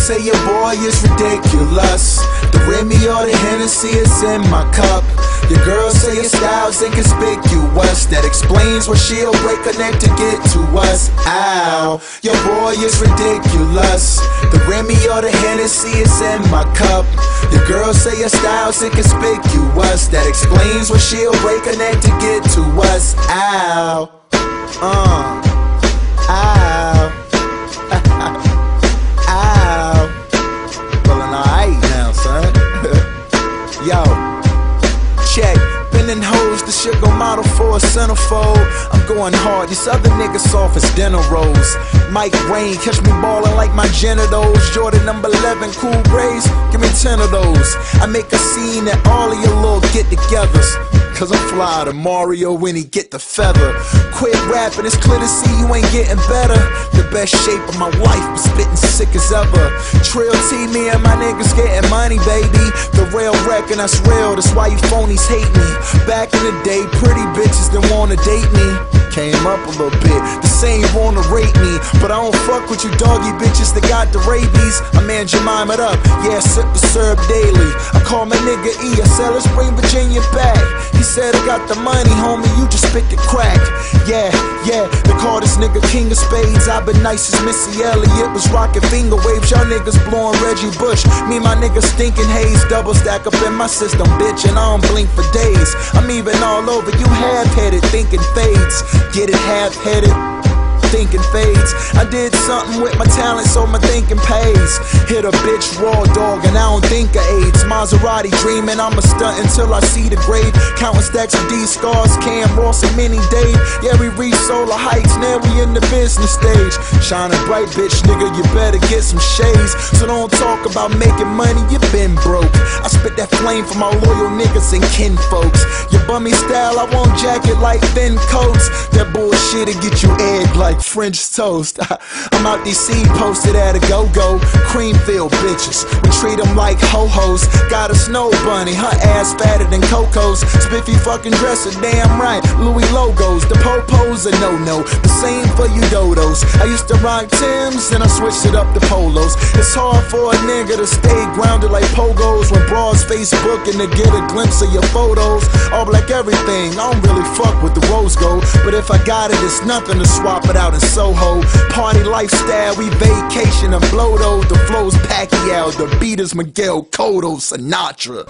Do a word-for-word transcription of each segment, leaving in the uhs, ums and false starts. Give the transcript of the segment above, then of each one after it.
say your boy is ridiculous. The Remy or the Hennessy is in my cup. Your girl say your style's inconspicuous. That explains why she'll break her neck to get to us. Ow, your boy is ridiculous. The Remy or the Hennessy is in my cup. Your girl say your style's inconspicuous. That explains why she'll break her neck to get to us. Ow, uh, ow, ow. Feeling alright now, son. Yo, check. Bending hoes, the shit gon' model for a centerfold. I'm going hard, these other niggas soft as dinner rolls. Mike Rain, catch me ballin' like my genitals. Jordan number eleven, cool braids, give me ten of those. I make a scene at all of your little get-togethers, cause I'm fly to Mario when he get the feather. Quit rapping, it's clear to see you ain't getting better. The best shape of my life, but spittin' sick as ever. Trill T, me and my niggas getting money, baby. The real reckon that's real, that's why you phonies hate me. Back in the day, pretty bitches didn't wanna date me. Came up a little bit, the same wanna rate me. But I don't fuck with you doggy bitches that got the rabies. I man Jemima it up, yeah, sip the syrup daily. I call my nigga E, I said let's bring Virginia back. He said I got the money, homie, you just spit the crack. Yeah, yeah, they call this nigga King of Spades. I been nice as Missy Elliott was rocking finger waves. Y'all niggas blowing Reggie Bush. Me and my niggas stinking haze, double stack up in my system, bitch, and I don't blink for days. I'm even all over you half-headed, thinking fades. Get it half-headed, thinking fades. I did something with my talent, so my thinking pays. Hit a bitch raw dog, and I don't think of AIDS. Maserati dreaming, I'ma stunt until I see the grave. Counting stacks of D scars, Cam Ross and Mini Dave. Yeah, we reach solar heights, now we in the business stage. Shining bright, bitch, nigga, you better get some shades. So don't talk about making money, you been broke. I spit that flame for my loyal niggas and kin folks. Your bummy style, I won't jacket like thin coats. That bullshit'll get you egged like French toast. I'm out D C posted at a go-go. Creamfield bitches, we treat them like ho-hos. Got a snow bunny, her ass fatter than Coco's. Spiffy fucking dresser, damn right, Louis logos. The popos a no-no, the same for you dodos. I used to rock Timbs, and I switched it up to polos. It's hard for a nigga to stay grounded like pogos when broads Facebook and to get a glimpse of your photos. All black everything, I don't really fuck with the rose gold, but if I got it, it's nothing to swap it out in Soho. Party lifestyle, we vacation and blow those. The flows Pacquiao, the beat is Miguel Cotto, Sinatra.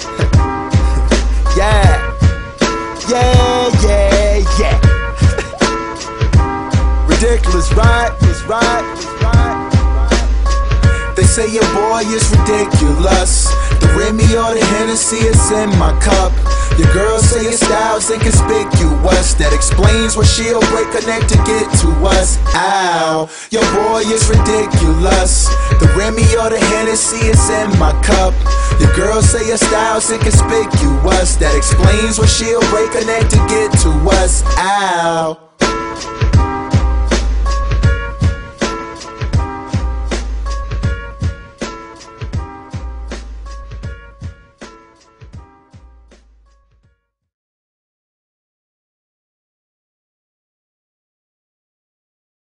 Yeah, yeah, yeah, yeah. Ridiculous, right? It's right, it's right. They say your boy is ridiculous. The Remy or the Hennessy is in my cup. Your girl say your style's inconspicuous. That explains why she'll break her neck to get to us. Ow, your boy is ridiculous. The Remy or the Hennessy is in my cup. Your girl say your style's inconspicuous. That explains why she'll break her neck to get to us. Ow.